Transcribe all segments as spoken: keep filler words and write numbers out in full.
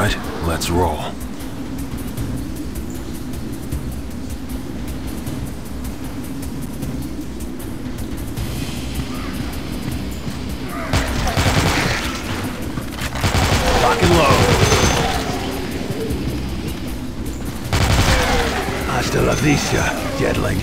right, let's roll. Lock and load. Hasta la vista, Jetling.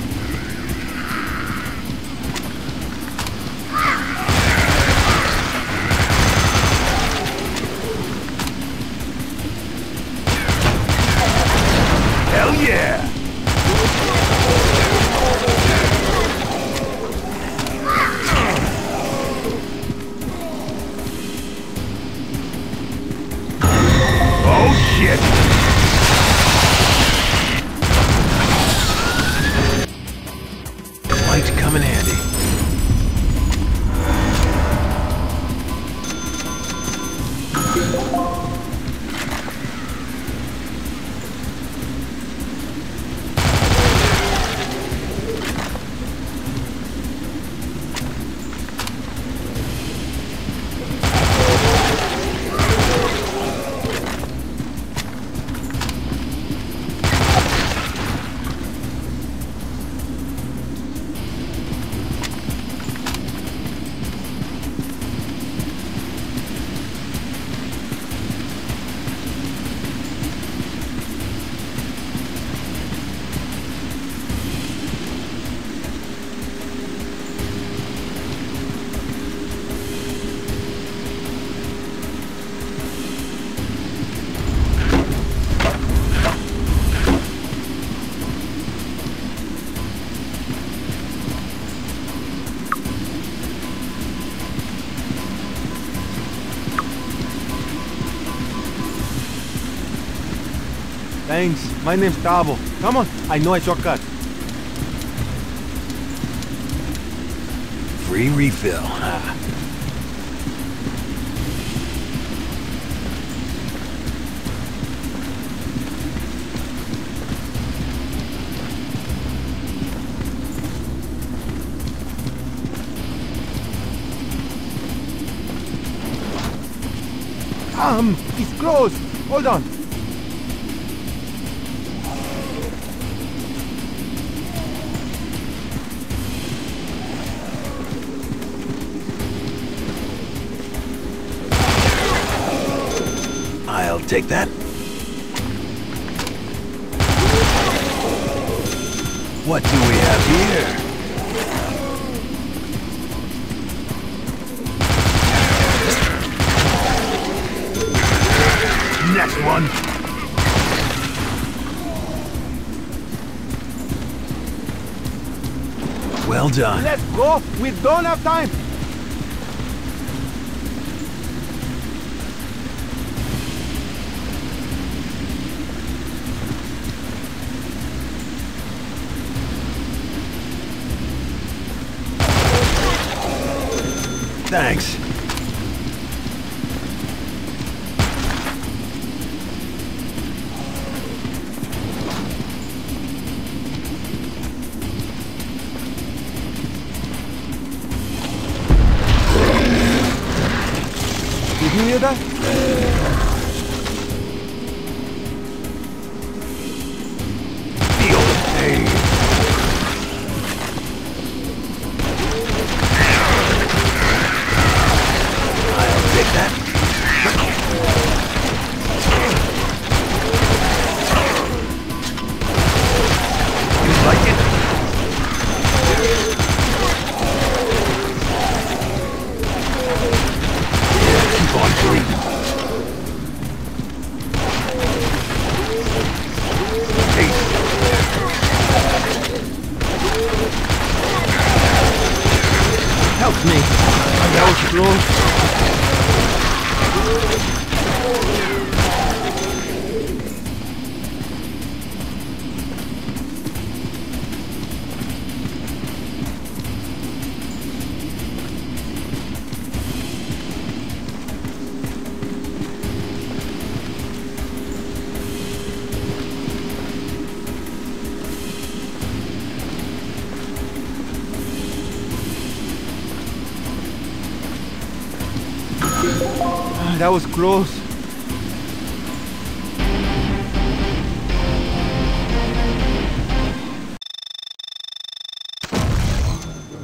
Hell yeah! Oh shit! Might come in handy. Thanks. My name's Cabo. Come on. I know a shortcut. Free refill. Ah. Um, it's close. Hold on. I'll take that. What do we have here? Next one. Well done. Let's go. We don't have time. Thanks. Did you hear that? Feel the pain. I'll take that. You like it? Keep on breathing. Help me. That was close. That was close.